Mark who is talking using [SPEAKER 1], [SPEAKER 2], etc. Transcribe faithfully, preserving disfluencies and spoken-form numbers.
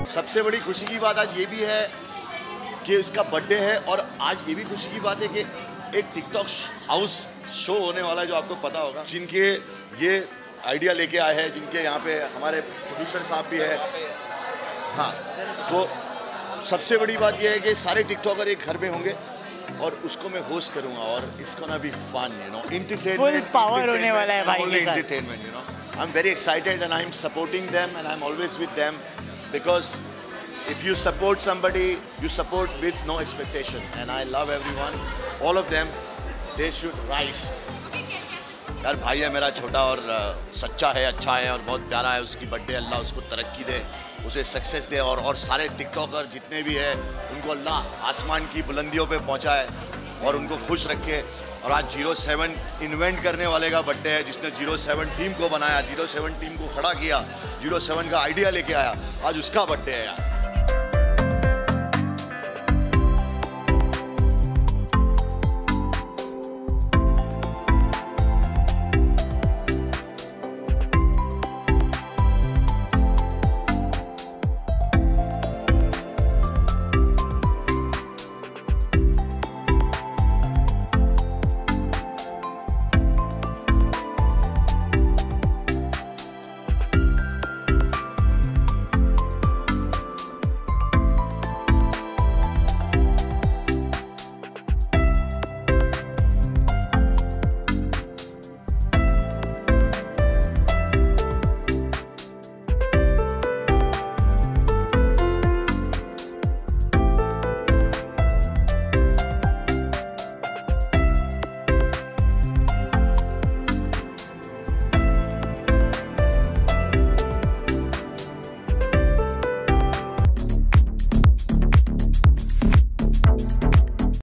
[SPEAKER 1] सबसे बड़ी खुशी की बात आज ये भी है कि इसका बर्थडे है, और आज ये भी खुशी की बात है कि एक टिकटॉक हाउस शो होने वाला है जो आपको पता होगा, जिनके ये आइडिया लेके आए हैं, जिनके यहाँ पे हमारे प्रोड्यूसर साहब भी है। हाँ, तो सबसे बड़ी बात यह है कि सारे टिकटॉकर एक घर में होंगे और उसको मैं होस्ट करूंगा, और इसको ना भी fun, you know, entertainment,
[SPEAKER 2] full power होने वाला है भाई के साथ।
[SPEAKER 1] Entertainment, you know, I am very excited and I am supporting them and I am always with them, because if you support somebody, you support with no expectation, and I love everyone, all of them, they should rise. यार भाई है मेरा छोटा, और uh, सच्चा है, अच्छा है और बहुत प्यारा है। उसकी बर्थडे, अल्लाह उसको तरक्की दे, उसे सक्सेस दे, और और सारे टिकटॉकर जितने भी है उनको अल्लाह आसमान की बुलंदियों पे पहुंचाए और उनको खुश रखे। और आज जीरो सेवन इन्वेंट करने वाले का बर्थडे है, जिसने जीरो सेवन टीम को बनाया, जीरो सेवन टीम को खड़ा किया, जीरो सेवन का आइडिया लेके आया, आज उसका बर्थडे है यार।